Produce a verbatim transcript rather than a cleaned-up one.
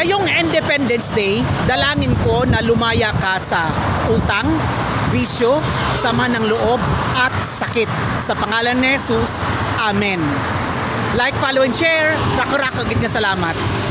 ngayong Independence Day, dalangin ko na lumaya ka sa utang, bisyo, sama ng loob, at sakit. Sa pangalan ni Jesus, Amen. Like, follow, and share. Rako-rako, gid nga salamat.